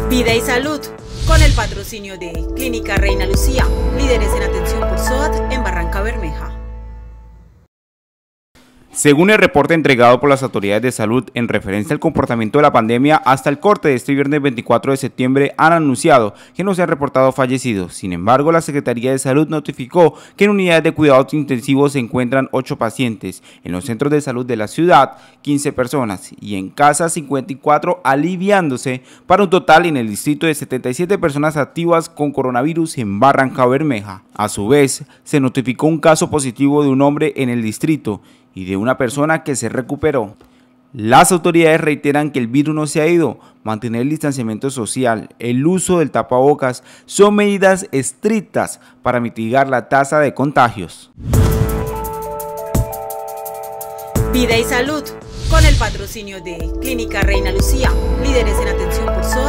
Vida y salud, con el patrocinio de Clínica Reina Lucía, líderes en atención por SOAT en Barrancabermeja. Según el reporte entregado por las autoridades de salud en referencia al comportamiento de la pandemia, hasta el corte de este viernes 24 de septiembre han anunciado que no se han reportado fallecidos. Sin embargo, la Secretaría de Salud notificó que en unidades de cuidados intensivos se encuentran 8 pacientes, en los centros de salud de la ciudad 15 personas y en casa 54, aliviándose para un total en el distrito de 77 personas activas con coronavirus en Barrancabermeja. A su vez, se notificó un caso positivo de un hombre en el distrito y de una persona que se recuperó. Las autoridades reiteran que el virus no se ha ido, mantener el distanciamiento social, el uso del tapabocas son medidas estrictas para mitigar la tasa de contagios. Vida y salud, con el patrocinio de Clínica Reina Lucía, líderes en atención por SOAT